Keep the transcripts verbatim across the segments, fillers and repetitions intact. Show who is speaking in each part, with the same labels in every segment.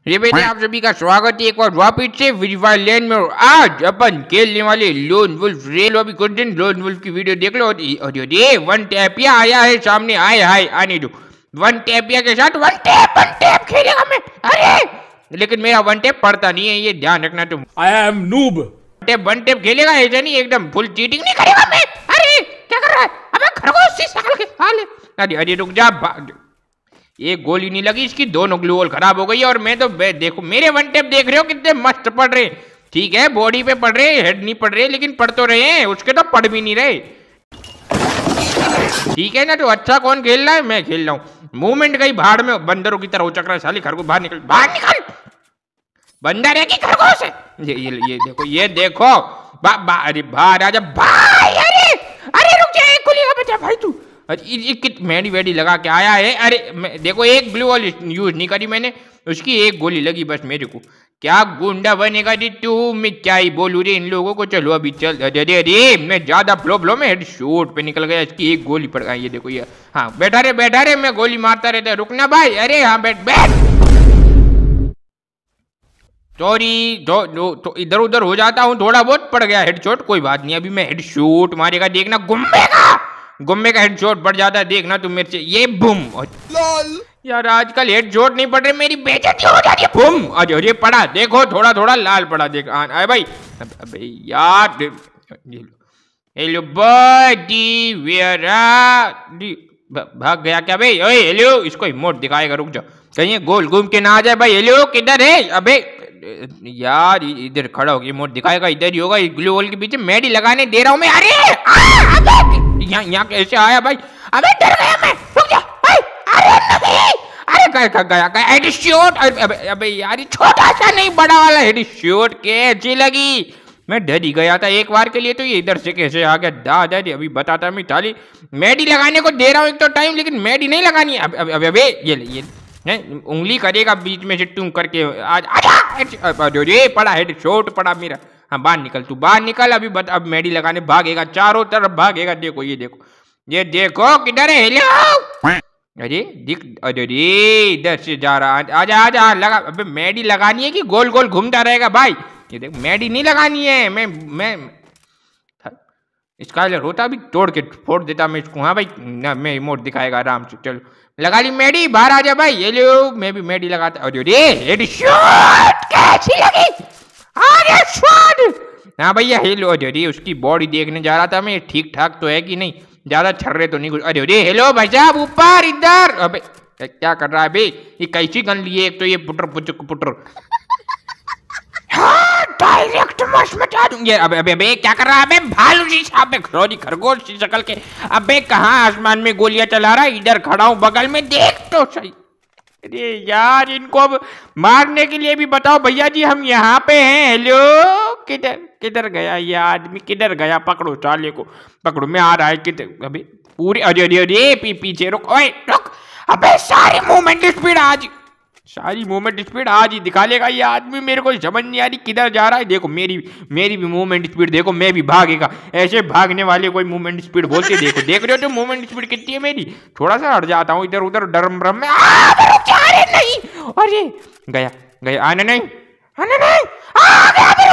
Speaker 1: ये बेटे आप सभी का स्वागत है एक बार वापिस से फ्री फायर लैंड में। और आज अपन खेलने वाले लोन वुल्फ रेल अभी कुछ दिन लोन वुल्फ की वीडियो देख लो। और ये वन टैपिया आया है सामने, आए हाय आने दो। वन टैपिया के साथ वन टैप वन टैप खेलेगा मैं। अरे लेकिन मेरा वन टैप पड़ता नहीं है, ये ध्यान रखना तुम।
Speaker 2: I am noob.
Speaker 1: Tap one tap खेलेगा ऐसा नहीं, एकदम फुल चीटिंग नहीं करेगा मैं। अरे क्या कर रहा है? अबे खरगोश सी शकल के हाल। अरे अरे रुक जा, एक गोली नहीं लगी इसकी, दोनों ग्लू वॉल खराब हो गई। और मैं तो देखो मेरे वन टेप देख रहे हो कितने मस्त पड़ रहे। ठीक है बॉडी पे पड़ रहे, हेड नहीं पड़ रहे, लेकिन पढ़ तो रहे हैं। उसके तो पढ़ भी नहीं रहे। ठीक है ना, तो अच्छा कौन खेल रहा है? मैं खेल रहा हूँ। मूवमेंट गई भाड़ में, बंदरों की तरह उचक रहा है साली। खरगोश बाहर निकल, बाहर निकल। बंदर है कि खरगोश है? ये ये ये देखो ये देखो बा, बा, अरे बाहर आजा भाई। अरे अरे रुक जा, एक गोली का बचा भाई तू। मेडी वेडी लगा के आया है। अरे देखो एक ग्लू वॉल यूज नहीं करी मैंने, उसकी एक गोली लगी बस मेरे को। क्या गुंडा बनेगा दी तू? मैं क्या ही बोलूं रे इन लोगों को। चलो अभी चल। अरे अरे मैं ज्यादा फ्लो फ्लो में हेड शॉट पे निकल गया, इसकी एक गोली पड़ गई। ये देखो ये, हाँ बैठा रे बैठा रे, मैं गोली मारता रहता। रुकना भाई। अरे हाँ बैठ बैठ। सॉरी तो, तो, तो इधर उधर हो जाता हूँ, थोड़ा बहुत पड़ गया हेड शॉट, कोई बात नहीं। अभी मैं हेड शॉट मारेगा, देखना गुम्बेगा गुम्बे का हेडशॉट पड़ जाता है, देखना तुम मेरे से। ये बूम। यार आजकल हेडशॉट नहीं पड़ रहे, मेरी बेइज्जती हो जाती है। बूम। अरे अरे पड़ा, देखो थोड़ा थोड़ा लाल पड़ा, देख अरे भाई। अबे यार हेलो बडी वेयर आर भाग गया क्या भाई? ओए हेलो, इसको इमोट दिखाएगा, रुक जाओ कहीं गोल घूम के ना आ जाए भाई। हेलो किधर है? अबे यार इधर खड़ा होकर इमोट दिखाएगा, इधर ही होगा ग्लू वॉल के पीछे। मेडी लगाने दे रहा हूँ मैं। अरे यहाँ यहाँ कैसे आया भाई? अबे डर गया मैं, रुक जा भाई। अरे नहीं, अरे गया गया गया हेडशॉट। अबे अबे यार छोटा सा नहीं बड़ा वाला हेडशॉट कैसी लगी? मैं डर ही गया था एक बार के लिए। तो ये इधर से कैसे आ गया? दादा अभी बताता मैं। थाली मेडी लगाने को दे रहा हूँ एक तो टाइम, लेकिन मेडी नहीं लगानी है। अब अब अबे ये ये उंगली करेगा बीच में से तुम करके। आज अरे पड़ा हेडशॉट पड़ा मेरा। हाँ बाहर निकल तू, बाहर निकल अभी। बता अब मेडी लगाने भागेगा, चारों तरफ भागेगा। देखो ये देखो ये देखो किधर है? हेलो अरे दिख, अरे इधर से जा रहा। आजा आजा लगा। अबे मेडी लगानी है कि गोल गोल घूमता रहेगा भाई? ये देख मेडी नहीं लगानी है। मैं मैं स्काइलर होता भी तोड़ के फोड़ देता मैं इसको। हाँ भाई ना, मैं इमोट दिखाएगा आराम से। चलो लगा ली मेडी, बाहर आ जा भाई। ये लो मैं भी मेडी लगाता। अरे रे हेडशॉट कैसी लगी? अरे शॉट। हाँ भैया हेलो। अरे उसकी बॉडी देखने जा रहा था मैं, ठीक ठाक तो है कि नहीं, ज्यादा छर्रे तो नहीं कुछ। अरे अरे हेलो भाई साहब ऊपर इधर। अबे क्या कर रहा है भाई? ये कैसी गन लिए? एक तो ये पुटर पुचक पुटर। हाँ डायरेक्ट मस मचा दूंगी। अबे अबे अबे क्या कर रहा है? अबे भालू सी साहब, खरोजी खरगोश सी शक्ल के। अबे कहाँ आसमान में गोलियां चला रहा है? इधर खड़ा हूँ बगल में, देख तो सही। अरे यार इनको अब मारने के लिए भी बताओ भैया जी हम यहाँ पे हैं। हेलो किधर किधर गया ये आदमी? किधर गया? पकड़ो साले को, पकड़ो। मैं आ रहा है किधर? अबे पूरी अरे अरे अरे पी पीछे रुक, ओए रुक। अबे सारी मूवमेंट स्पीड आज सारी मूवमेंट स्पीड आज ही दिखा लेगा ये आदमी। मेरे को समझ नहीं आ रही किधर जा रहा है। देखो मेरी मेरी भी मूवमेंट स्पीड देखो, मैं भी भागेगा। ऐसे भागने वाले कोई मूवमेंट स्पीड बोलते देखो। देख रहे हो तो मूवमेंट स्पीड कितनी है मेरी? थोड़ा सा हट जाता हूँ इधर उधर डरम डरम में। अरे नहीं, अरे गया गया। आने नहीं आने नहीं आ गया।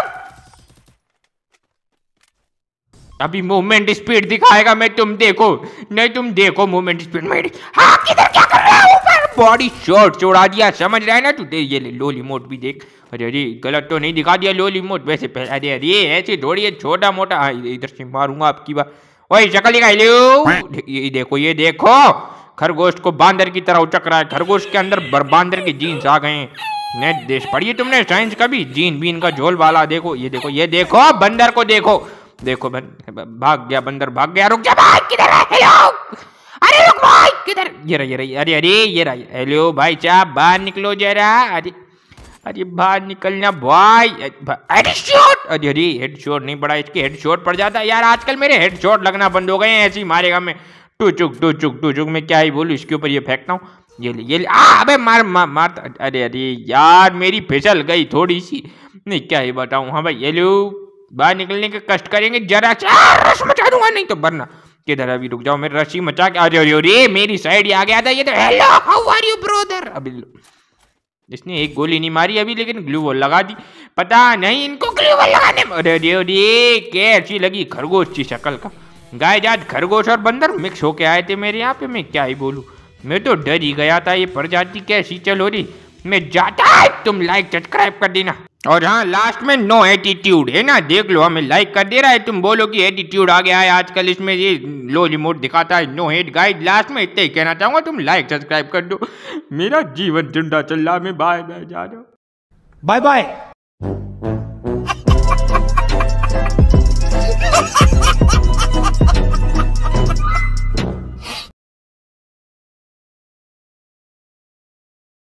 Speaker 1: अभी मूवमेंट स्पीड दिखाएगा मैं, तुम देखो। नहीं तुम देखो मूवमेंट स्पीड मेरी। हाँ किधर क्या कर रहा है? ऊपर बॉडी शॉट छोड़ा दिया, समझ रहा है ना तू? ये ले लोली मोट भी देख। अरे अरे गलत तो नहीं दिखा दिया लोली मोट वैसे? अरे अरे ऐसे थोड़ी है छोटा मोटा। हाँ इधर से मारूंगा आपकी बात। ओए शक्ल दिखा लो। ये देखो ये देखो खरगोश को बांदर की तरह उचक रहा है। खरगोश के अंदर बांदर के जीन्स आ गए। नेट देश पढ़िए तुमने साइंस कभी? जीन बीन का झोल वाला। देखो ये देखो ये देखो बंदर को देखो देखो। भाग गया बंदर, भाग गया। रुक जा भाई किधर है? हेलो अरे रुक भाई किधर? ये रहा ये रहा। अरे अरे ये रहा। हेलो भाई साहब बाहर निकलो जरा। अरे अरे बाहर निकलना भाई। अरे शॉट। अरे अरे हेड शॉट नहीं पड़ा, इसके हेड शॉट पड़ जाता है यार। आजकल मेरे हेड शॉट लगना बंद हो गए हैं, ऐसे ही मारेगा मैं। टू चुक टू चुक टू चुक। मैं क्या ही बोलूँ, इसके ऊपर ये फेंकता हूँ। ये ले ये ले। आ अबे मार मार मार। अरे अरे यार मेरी फिसल गई थोड़ी सी, नहीं क्या ही बताऊँ। हाँ भाई ये लो बाहर निकलने के कष्ट करेंगे जरा। रस मचा दूंगा नहीं तो वरना। किधर? अभी रुक जाओ, मेरी रस्सी मचा के। अरे अरे मेरी साइड आ गया था ये तो। Hello how are you brother? अभी इसने एक गोली नहीं मारी अभी, लेकिन ग्लू वॉल लगा दी। पता नहीं इनको ग्लू वॉल लगाने में, अरे अरे कैसी लगी खरगोश की शक्ल का। गाय जात खरगोश और बंदर मिक्स होके आए थे मेरे यहाँ पे, मैं क्या ही बोलूँ। मैं तो डर ही गया था ये प्रजाति कैसी चल हो रही। मैं जाता है, तुम लाइक सब्सक्राइब कर देना। और हाँ लास्ट में नो एटीट्यूड है ना, देख लो हमें लाइक कर दे रहा है, तुम बोलो कि एटीट्यूड आ गया है आजकल इसमें, ये लो रिमोट दिखाता है नो हेट गाइड। लास्ट में इतना ही कहना चाहूँगा, तुम लाइक सब्सक्राइब कर दो। मेरा जीवन जिंदा चल रहा, मैं बाय बाय जा रहा हूँ, बाय बाय।